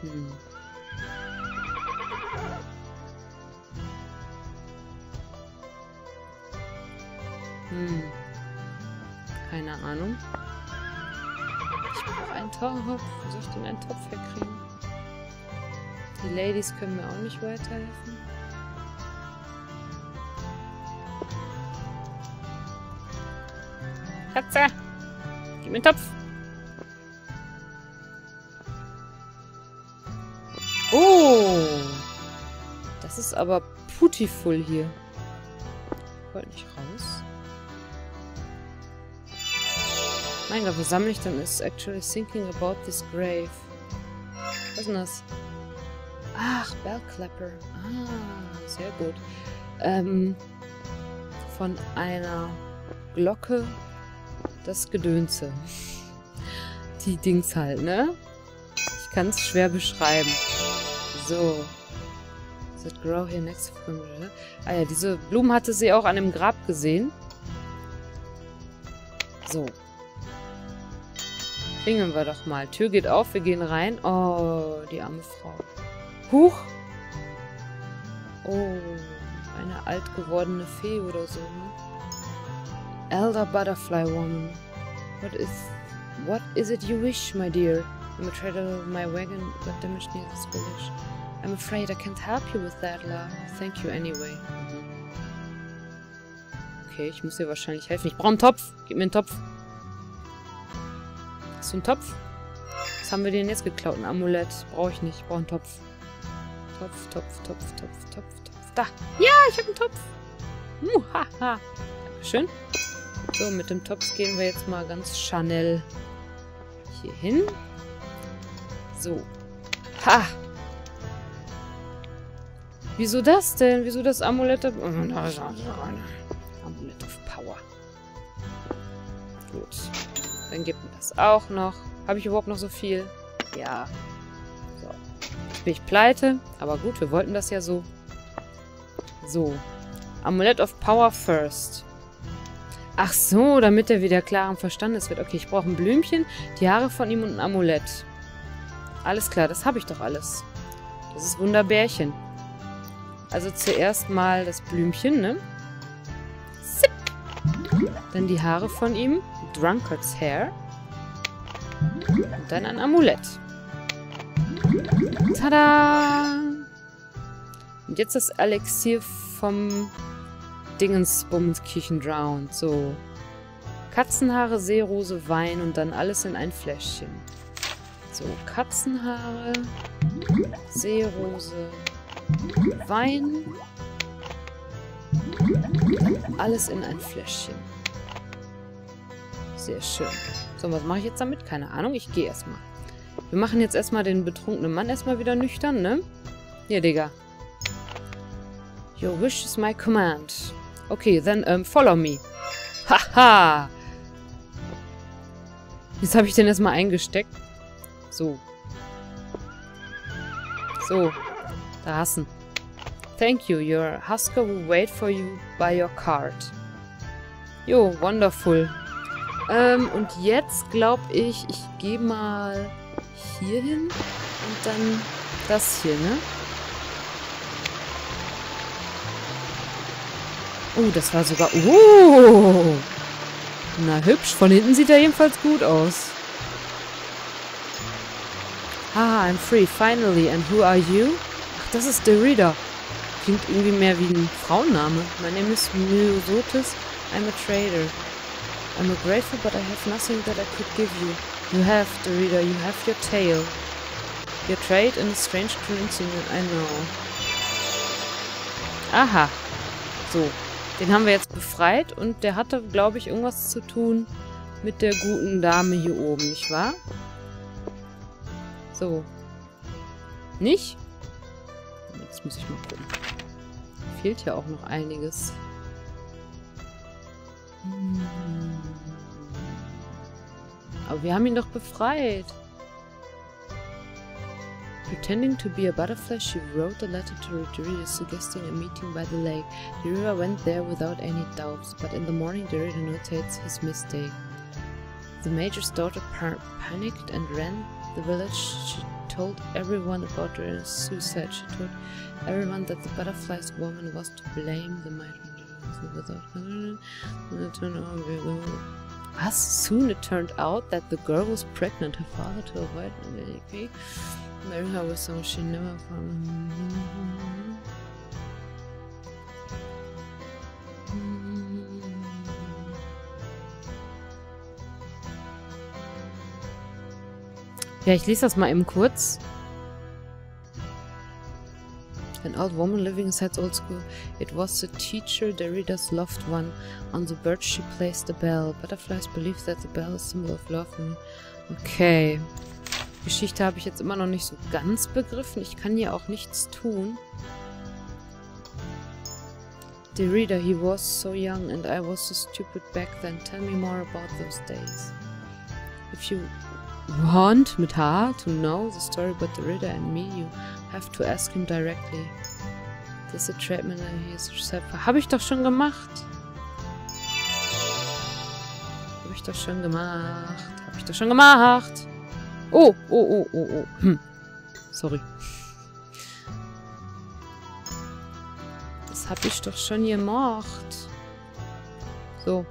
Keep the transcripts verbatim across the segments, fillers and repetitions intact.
Hm. Hm. Keine Ahnung. Ich brauche einen Topf. Wo soll ich denn einen Topf herkriegen? Die Ladies können mir auch nicht weiterhelfen. Katze! Gib mir einen Topf! Oh! Das ist aber putiful hier. Ich wollte nicht raus. Mein Gott, wo sammle ich denn? Is actually thinking about this grave. Was ist denn das? Ach, Bellclapper. Ah, sehr gut. Ähm, von einer Glocke das Gedönse. Die Dings halt, ne? Ich kann es schwer beschreiben. So. Does it grow here next to the... Ah ja, diese Blumen hatte sie auch an dem Grab gesehen. So. Klingeln wir doch mal. Tür geht auf, wir gehen rein. Oh, die arme Frau. Huch! Oh, eine alt gewordene Fee oder so, ne? Elder Butterfly Woman. What is... What is it you wish, my dear? I'm afraid of my wagon got damaged near this village. I'm afraid I can't help you with that, love. Thank you anyway. Mhm. Okay, ich muss dir wahrscheinlich helfen. Ich brauche einen Topf. Gib mir einen Topf. Hast du einen Topf? Was haben wir denn jetzt geklaut? Ein Amulett. Brauche ich nicht. Ich brauche einen Topf. Topf, Topf, Topf, Topf, Topf, Topf. Da! Ja, ich habe einen Topf! Muhaha! Dankeschön. So, mit dem Topf gehen wir jetzt mal ganz schnell hier hin. So. Ha! Wieso das denn? Wieso das Amulett? Amulett of Power. Gut. Dann gibt mir das auch noch. Habe ich überhaupt noch so viel? Ja. So. Jetzt bin ich pleite. Aber gut, wir wollten das ja so. So. Amulett of Power first. Ach so, damit er wieder klaren Verstandes wird. Okay, ich brauche ein Blümchen, die Haare von ihm und ein Amulett. Alles klar, das habe ich doch alles. Das ist Wunderbärchen. Also zuerst mal das Blümchen, ne? Zip. Dann die Haare von ihm. Drunkard's Hair. Und dann ein Amulett. Tada! Und jetzt das Elixier vom Dingensbummenskirchen Drowned. So. Katzenhaare, Seerose, Wein und dann alles in ein Fläschchen. So, Katzenhaare, Seerose, Wein. Dann alles in ein Fläschchen. Sehr schön. So, was mache ich jetzt damit? Keine Ahnung, ich gehe erstmal. Wir machen jetzt erstmal den betrunkenen Mann erstmal wieder nüchtern, ne? Hier, Digga. Your wish is my command. Okay, then um, follow me. Haha! Jetzt habe ich den erstmal eingesteckt. So. So. Da hassen. Thank you. Your Husker will wait for you by your cart. Jo, wonderful. Ähm, und jetzt glaube ich, ich gehe mal hier hin und dann das hier, ne? Oh, das war sogar... Oh! Na, hübsch. Von hinten sieht er jedenfalls gut aus. Ah, I'm free, finally. And who are you? Ach, das ist Derrida. Klingt irgendwie mehr wie ein Frauenname. My name is Myosotis. I'm a trader. I'm a grateful, but I have nothing that I could give you. You have, Derrida, you have your tale. Your trade in a strange currency, I know. Aha. So. Den haben wir jetzt befreit und der hatte, glaube ich, irgendwas zu tun mit der guten Dame hier oben, nicht wahr? So. Nicht? Jetzt muss ich mal gucken. Fehlt ja auch noch einiges. Hm. Aber wir haben ihn doch befreit. Pretending to be a butterfly, she wrote a letter to Derrida suggesting a meeting by the lake. Derrida went there without any doubts, but in the morning Derrida notates his mistake. The major's daughter panicked and ran the village told everyone about her suicide. She told everyone that the butterfly's woman was to blame. The might without As soon it turned out that the girl was pregnant. Her father to avoid an marry her with someone she never found. Ja, ich lese das mal eben kurz. An old woman living inside old school. It was the teacher, Derrida's loved one. On the birch she placed a bell. Butterflies believe that the bell is a symbol of love. Okay. Geschichte habe ich jetzt immer noch nicht so ganz begriffen. Ich kann hier auch nichts tun. Derrida, he was so young and I was so stupid back then. Tell me more about those days. If you want, mit H, to know the story about Derrida and me, you have to ask him directly. This is a treatment he is yourself. Habe ich doch schon gemacht. Habe ich doch schon gemacht. Habe ich doch schon gemacht. Oh, oh, oh, oh, oh. Hm. Sorry. Das habe ich doch schon gemacht. So.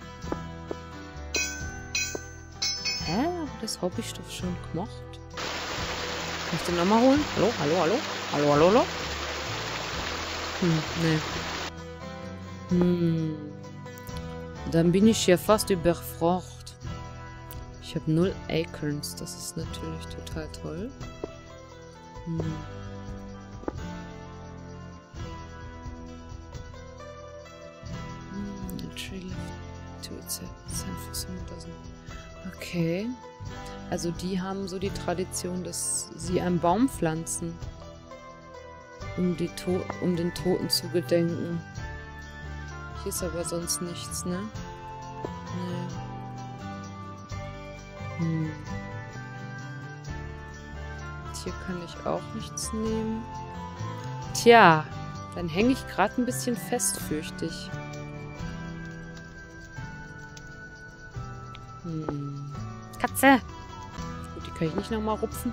Hä? Das habe ich doch schon gemacht. Kann ich den nochmal holen? Hallo, hallo, hallo? Hallo, hallo, hallo? Hm, nee. Hm. Dann bin ich hier fast überfragt. Ich habe null Acorns. Das ist natürlich total toll. Hm. Hmm, a tree left to itself. For some doesn't. Okay. Also die haben so die Tradition, dass sie einen Baum pflanzen, um, die to um den Toten zu gedenken. Hier ist aber sonst nichts, ne? Nee. Hm. Hier kann ich auch nichts nehmen. Tja, dann hänge ich gerade ein bisschen fest, fürchte ich. Hm. Katze! Gut, die kann ich nicht nochmal rupfen.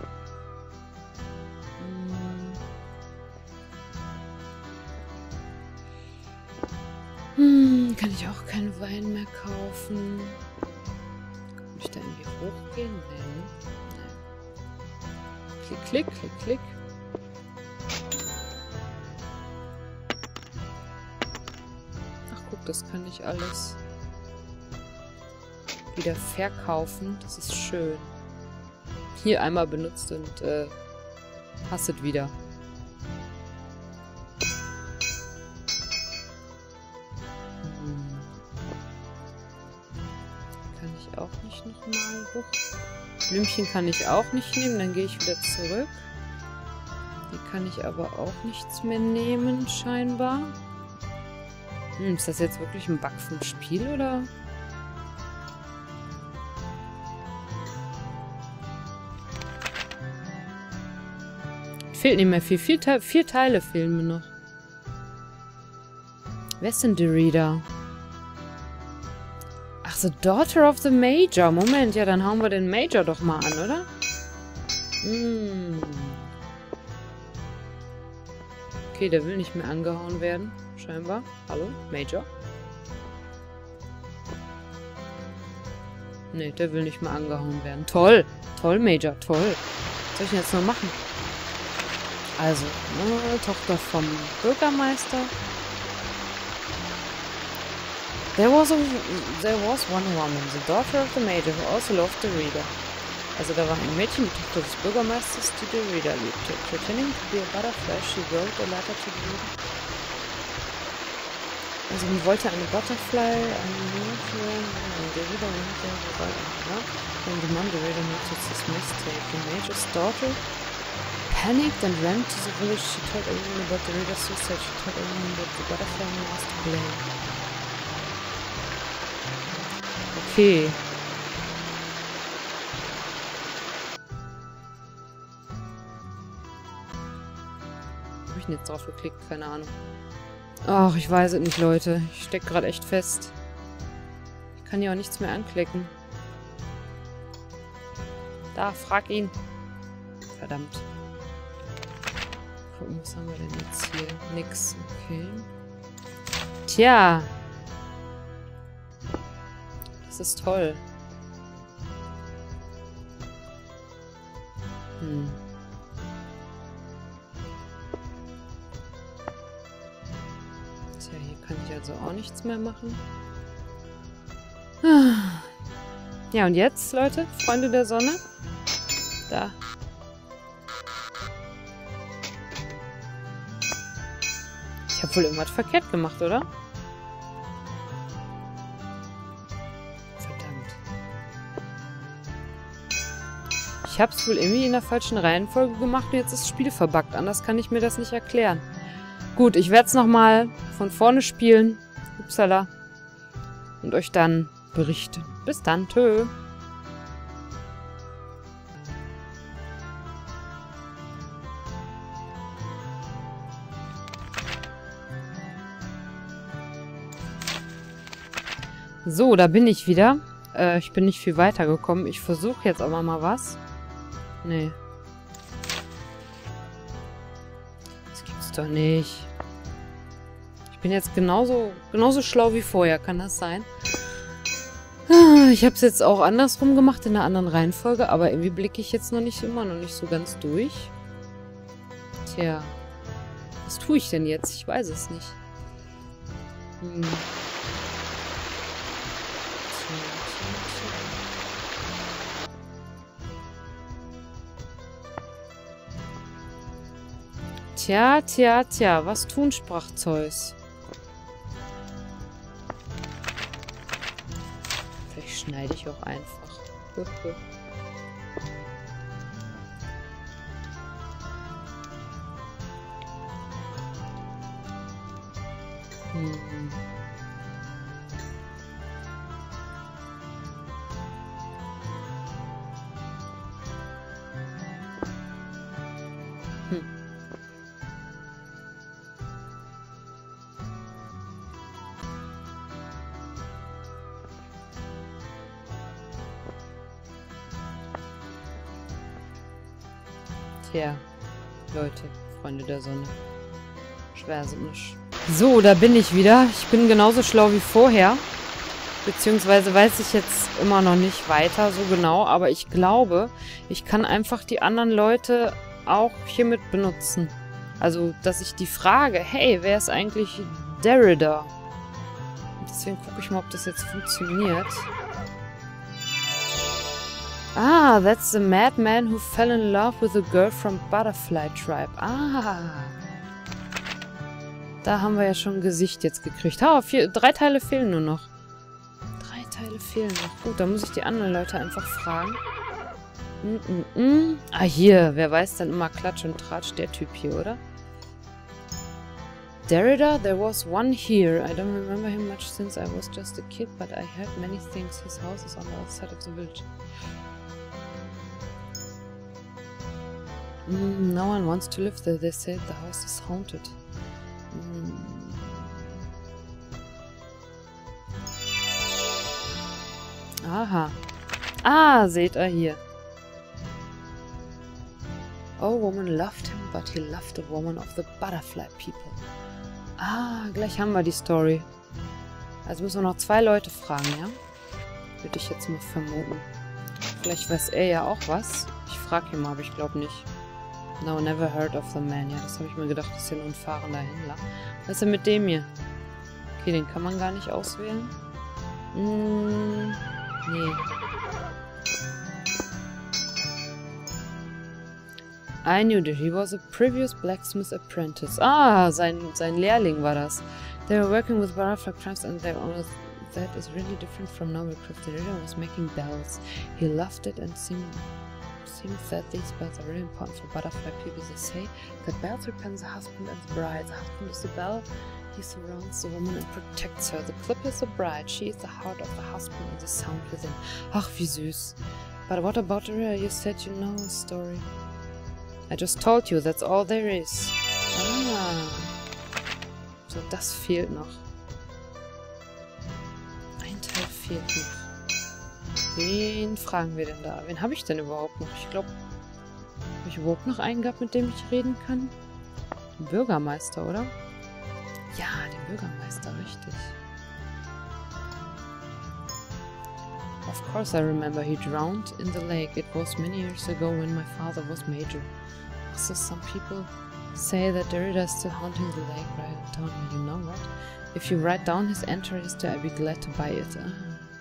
Hm. Hm, kann ich auch keinen Wein mehr kaufen. Kann ich da irgendwie hochgehen? Nee. Nee. Klick, klick, klick, klick. Ach guck, das kann ich alles wieder verkaufen. Das ist schön. Hier einmal benutzt und äh, hasset wieder. Hm. Kann ich auch nicht nochmal hoch. Blümchen kann ich auch nicht nehmen, dann gehe ich wieder zurück. Hier kann ich aber auch nichts mehr nehmen, scheinbar. Hm, ist das jetzt wirklich ein Bug vom Spiel, oder? Fehlt nicht mehr viel. Vier, Te vier Teile fehlen mir noch. Wer ist denn Derrida? Ach so, Daughter of the Major. Moment, ja, dann hauen wir den Major doch mal an, oder? Hm. Okay, der will nicht mehr angehauen werden. Scheinbar. Hallo, Major? Nee, der will nicht mehr angehauen werden. Toll. Toll, Major. Toll. Was soll ich denn jetzt noch machen? Also, ne, Tochter vom Bürgermeister. There was a, there was one woman, the daughter of the major, who also loved Derrida. Also da war ein Mädchen, die Tochter des Bürgermeisters, die Derrida liebte. Pretending to be a butterfly, she wrote a letter to Derrida. Also man wollte eine Butterfly, eine Mädchen, eine Derrida und ja. And the mom Derrida noticed this mistake. The major's daughter panicked and ran to the village. She told everyone about Derrida's suicide. She told everyone that the butterfly was to blame. Okay. Wo hab ich denn jetzt drauf geklickt? Keine Ahnung. Ach, ich weiß es nicht, Leute. Ich steck gerade echt fest. Ich kann ja auch nichts mehr anklicken. Da, frag ihn. Verdammt. Gucken, was haben wir denn jetzt hier? Nix. Okay. Tja. Das ist toll. Hm. Tja, hier kann ich also auch nichts mehr machen. Ja, und jetzt, Leute? Freunde der Sonne? Da. Ich habe wohl irgendwas verkehrt gemacht, oder? Verdammt. Ich habe es wohl irgendwie in der falschen Reihenfolge gemacht und jetzt ist das Spiel verbuggt. Anders kann ich mir das nicht erklären. Gut, ich werde es nochmal von vorne spielen. Upsala. Und euch dann berichten. Bis dann. Tschö. So, da bin ich wieder. Äh, ich bin nicht viel weitergekommen. Ich versuche jetzt aber mal was. Nee. Das gibt's doch nicht. Ich bin jetzt genauso, genauso schlau wie vorher. Kann das sein? Ich habe es jetzt auch andersrum gemacht, in einer anderen Reihenfolge. Aber irgendwie blicke ich jetzt noch nicht immer noch nicht so ganz durch. Tja. Was tue ich denn jetzt? Ich weiß es nicht. Hm. Tja, tja, tja, was tun, sprach Zeus. Vielleicht schneide ich auch einfach. hm. Hm. Tja, Leute, Freunde der Sonne. Schwer sind nicht. So, da bin ich wieder. Ich bin genauso schlau wie vorher. Beziehungsweise weiß ich jetzt immer noch nicht weiter so genau. Aber ich glaube, ich kann einfach die anderen Leute auch hiermit benutzen. Also, dass ich die frage, hey, wer ist eigentlich Derrida? Deswegen gucke ich mal, ob das jetzt funktioniert. Ah, that's the madman who fell in love with a girl from Butterfly Tribe. Ah. Da haben wir ja schon ein Gesicht jetzt gekriegt. Ha, vier, drei Teile fehlen nur noch. Drei Teile fehlen noch. Gut, dann muss ich die anderen Leute einfach fragen. Mm -mm -mm. Ah, hier. Wer weiß dann immer Klatsch und Tratsch, der Typ hier, oder? Derrida, there was one here. I don't remember him much since I was just a kid, but I heard many things. His house is on the other side of the village. Mm, no one wants to live there. They said the house is haunted. Mm. Aha. Ah, seht ihr hier. Oh, woman loved him, but he loved a woman of the butterfly people. Ah, gleich haben wir die Story. Also müssen wir noch zwei Leute fragen, ja? Würde ich jetzt mal vermuten. Vielleicht weiß er ja auch was. Ich frage ihn mal, aber ich glaube nicht. No, never heard of the man. Ja, das habe ich mir gedacht, das ist ja nur ein fahrender Händler. Was ist denn mit dem hier? Okay, den kann man gar nicht auswählen. Hm, nee. I knew that he was a previous blacksmith apprentice. Ah, sein, sein Lehrling war das. They were working with butterfly crafts and their owners. That is really different from normal craft. The reader was making bells. He loved it and seemed... Seems that these bells are really important for butterfly people. They say that bells represent the husband and the bride. The husband is the bell. He surrounds the woman and protects her. The clip is the bride. She is the heart of the husband and the sound within. Ach, wie süß. But what about her? You said you know a story. I just told you, that's all there is. Ah. So, das fehlt noch. Ein Teil fehlt noch. Wen fragen wir denn da? Wen habe ich denn überhaupt noch? Ich glaube, habe ich ich überhaupt noch einen gehabt, mit dem ich reden kann? Den Bürgermeister, oder? Ja, den Bürgermeister, richtig. Of course I remember he drowned in the lake. It was many years ago when my father was major. So some people say that Derrida is still haunting the lake right down here. You know what? If you write down his entry history, I'd be glad to buy it. Ah.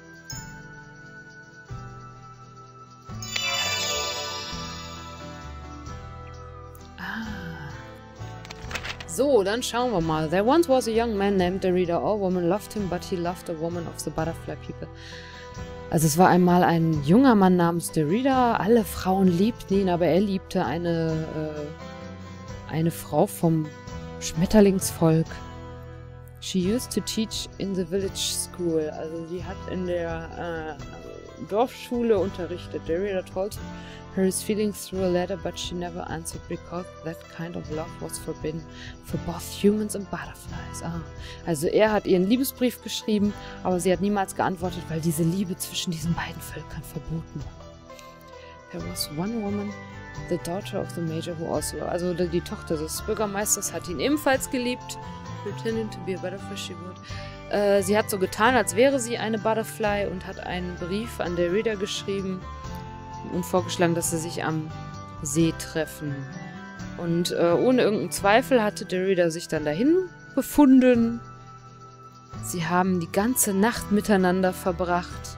So, dann schauen wir mal. There once was a young man named Derrida. All women loved him, but he loved a woman of the butterfly people. Also es war einmal ein junger Mann namens Derrida. Alle Frauen liebten ihn, aber er liebte eine, äh, eine Frau vom Schmetterlingsvolk. She used to teach in the village school. Also sie hat in der äh, Dorfschule unterrichtet. Derrida told her his feelings through a letter, but she never answered because that kind of love was forbidden for both humans and butterflies. Ah. Also er hat ihren Liebesbrief geschrieben, aber sie hat niemals geantwortet, weil diese Liebe zwischen diesen beiden Völkern verboten war. There was one woman, the daughter of the major, who also... Also die Tochter des Bürgermeisters hat ihn ebenfalls geliebt. Pretending to be a butterfly, she would. Äh, sie hat so getan, als wäre sie eine Butterfly und hat einen Brief an Derrida geschrieben und vorgeschlagen, dass sie sich am See treffen. Und äh, ohne irgendeinen Zweifel hatte Derrida sich dann dahin befunden. Sie haben die ganze Nacht miteinander verbracht.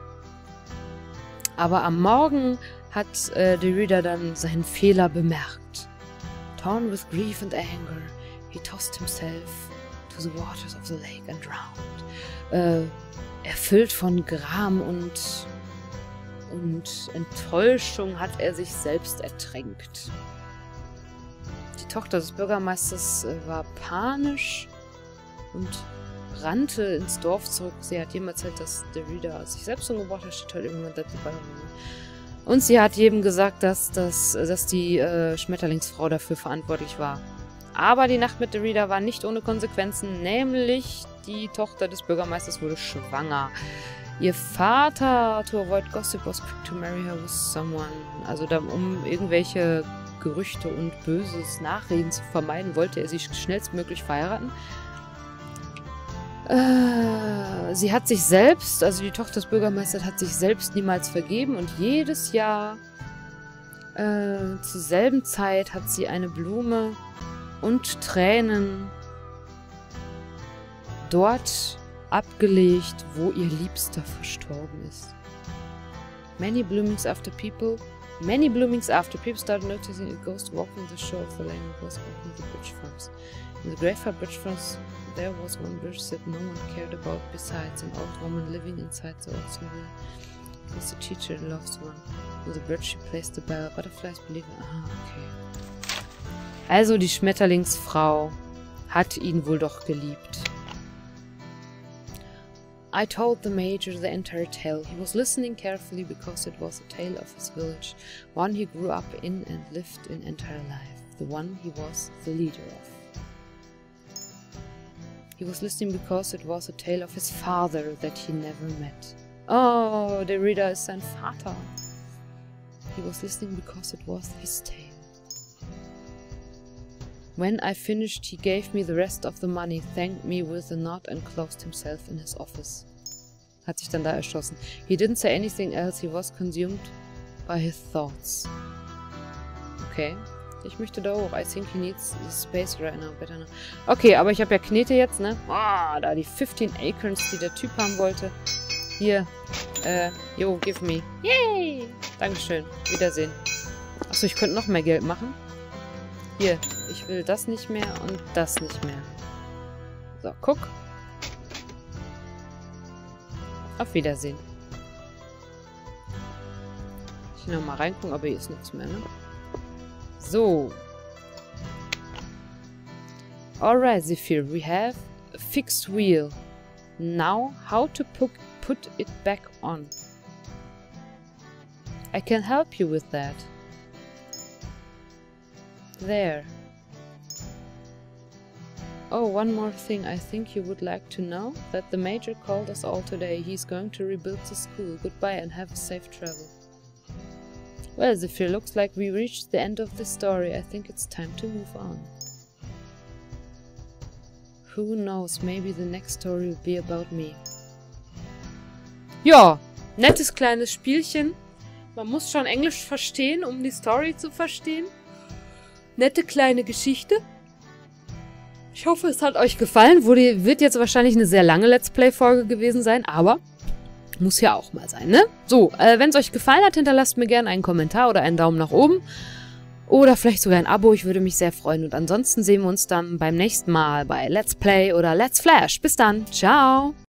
Aber am Morgen hat äh, Derrida dann seinen Fehler bemerkt. Torn with grief and anger, he tossed himself to the waters of the lake and drowned. Äh, erfüllt von Gram und und Enttäuschung hat er sich selbst ertränkt. Die Tochter des Bürgermeisters äh, war panisch und rannte ins Dorf zurück. Sie hat jedem erzählt, dass Derrida sich selbst umgebracht hat. She told everyone that the butterfly. Und sie hat jedem gesagt, dass, dass, dass die äh, Schmetterlingsfrau dafür verantwortlich war. Aber die Nacht mit Derrida war nicht ohne Konsequenzen, nämlich die Tochter des Bürgermeisters wurde schwanger. Ihr Vater, to avoid gossip, was quick to marry her with someone. Also da, um irgendwelche Gerüchte und böses Nachreden zu vermeiden, wollte er sie schnellstmöglich verheiraten. Äh, sie hat sich selbst, also die Tochter des Bürgermeisters hat sich selbst niemals vergeben und jedes Jahr äh, zur selben Zeit hat sie eine Blume und Tränen dort abgelegt, wo ihr Liebster verstorben ist. Many bloomings after people, many bloomings after people started noticing a ghost walking the shore of the lake and was walking the bridge farms. In the graveyard bridge farms, there was one bridge that no one cared about besides an old woman living inside the old swimming. It was the teacher, the lost one. On the bridge she placed the bell. Butterflies believe in... Ah, okay. Also die Schmetterlingsfrau hat ihn wohl doch geliebt. I told the major the entire tale. He was listening carefully because it was a tale of his village, one he grew up in and lived in entire life, the one he was the leader of. He was listening because it was a tale of his father that he never met. Oh, Derrida ist sein Vater. He was listening because it was his tale. When I finished, he gave me the rest of the money, thanked me with a nod and closed himself in his office. Hat sich dann da erschossen. He didn't say anything else, he was consumed by his thoughts. Okay. Ich möchte da hoch. I think he needs space right now. Better now. Okay, aber ich habe ja Knete jetzt, ne? Ah, oh, da die fifteen Acorns, die der Typ haben wollte. Hier. Äh, yo, give me. Yay! Dankeschön. Wiedersehen. Achso, ich könnte noch mehr Geld machen. Hier. Ich will das nicht mehr und das nicht mehr. So, guck. Auf Wiedersehen. Ich will noch mal reingucken, aber hier ist nichts mehr, ne? So. Alright, Zephyr, we have a fixed wheel. Now, how to put, put it back on? I can help you with that. There. Oh, one more thing I think you would like to know. That the major called us all today. He's going to rebuild the school. Goodbye and have a safe travel. Well, Zephyr, looks like we reached the end of the story. I think it's time to move on. Who knows, maybe the next story will be about me. Ja, nettes kleines Spielchen. Man muss schon Englisch verstehen, um die Story zu verstehen. Nette kleine Geschichte. Ich hoffe, es hat euch gefallen. Wurde, wird jetzt wahrscheinlich eine sehr lange Let's Play-Folge gewesen sein, aber muss ja auch mal sein, ne? So, äh, wenn es euch gefallen hat, hinterlasst mir gerne einen Kommentar oder einen Daumen nach oben. Oder vielleicht sogar ein Abo, ich würde mich sehr freuen. Und ansonsten sehen wir uns dann beim nächsten Mal bei Let's Play oder Let's Flash. Bis dann, ciao!